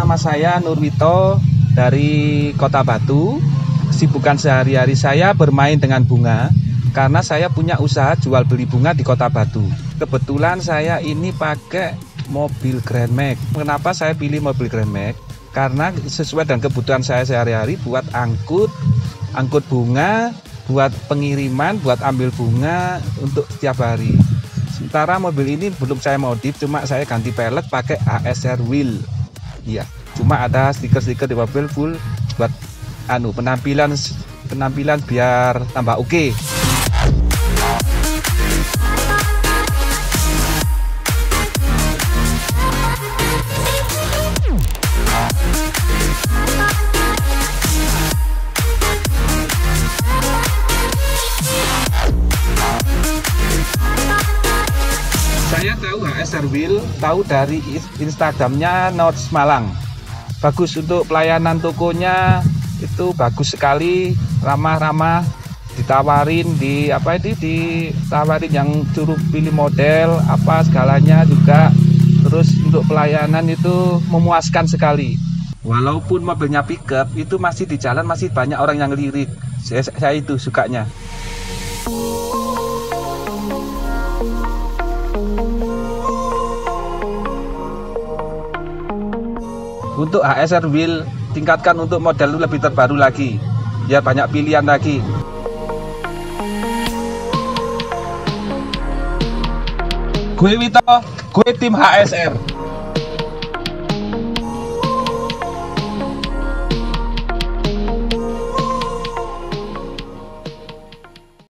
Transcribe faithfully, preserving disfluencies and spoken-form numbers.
nama saya Nurwito dari Kota Batu. Kesibukan sehari-hari saya bermain dengan bunga karena saya punya usaha jual beli bunga di Kota Batu. Kebetulan saya ini pakai mobil Grand Max. Kenapa saya pilih mobil Grand Max? Karena sesuai dengan kebutuhan saya sehari-hari buat angkut, angkut bunga, buat pengiriman, buat ambil bunga untuk setiap hari. Sementara mobil ini belum saya modif, cuma saya ganti pelek pakai H S R wheel. Iya, cuma ada stiker-stiker di mobil full buat anu penampilan penampilan biar tambah oke. Okay. Saya tahu H S R Wheel, tahu dari Instagramnya Notes Malang. Bagus untuk pelayanan tokonya, itu bagus sekali, ramah-ramah, ditawarin di apa ini ditawarin yang suruh pilih model apa segalanya juga. Terus untuk pelayanan itu memuaskan sekali. Walaupun mobilnya pickup itu masih di jalan masih banyak orang yang lirik. Saya, saya itu sukanya. Untuk H S R Wheel, tingkatkan untuk model lebih terbaru lagi, biar banyak pilihan lagi. Gue Wito, gue tim H S R.